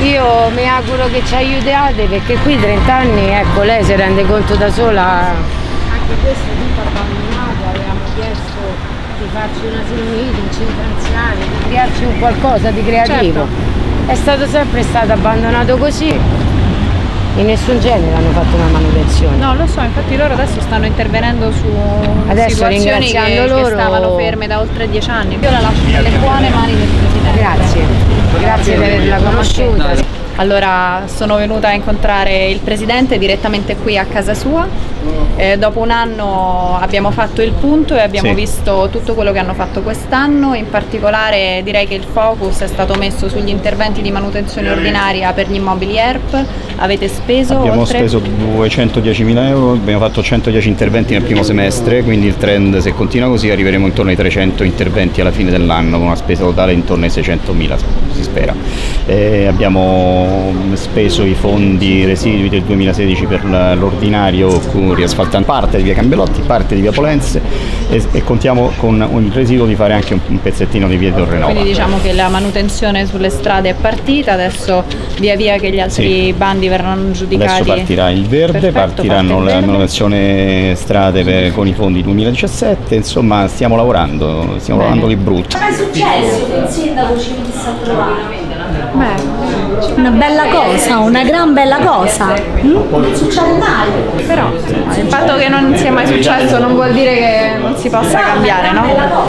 Io mi auguro che ci aiutiate, perché qui 30 anni, ecco, lei si rende conto da sola, anche questo tutto abbandonato, avevamo chiesto di farci un asilo nido, un centro anziani, di crearci un qualcosa di creativo. Certo. È sempre stato abbandonato così. In nessun genere hanno fatto una manutenzione. No, lo so, infatti loro adesso stanno intervenendo su situazioni che stavano ferme da oltre 10 anni. Io la lascio nelle buone mani del Presidente. Grazie di averla conosciuta. Allora, sono venuta a incontrare il Presidente direttamente qui a casa sua. Dopo un anno abbiamo fatto il punto e abbiamo visto tutto quello che hanno fatto quest'anno. In particolare direi che il focus è stato messo sugli interventi di manutenzione ordinaria per gli immobili ERP. Abbiamo speso 210.000 euro, abbiamo fatto 110 interventi nel primo semestre, quindi il trend, se continua così, arriveremo intorno ai 300 interventi alla fine dell'anno, con una spesa totale intorno ai 600.000, si spera. Abbiamo speso i fondi residui del 2016 per l'ordinario, riasfaltando parte di via Cambelotti, parte di via Polenze, e contiamo con il residuo di fare anche un pezzettino di via Torrenova. Quindi diciamo che la manutenzione sulle strade è partita, adesso via via che gli altri bandi verranno giudicati. Adesso partirà il verde, partiranno la manutenzione strade con i fondi 2017, insomma stiamo lavorando lì brutto. Ma è successo che il sindaco ci venisse a trovare? Una bella cosa, una gran bella cosa. Non succede mai. Però il fatto che non sia mai successo non vuol dire che non si possa cambiare, no?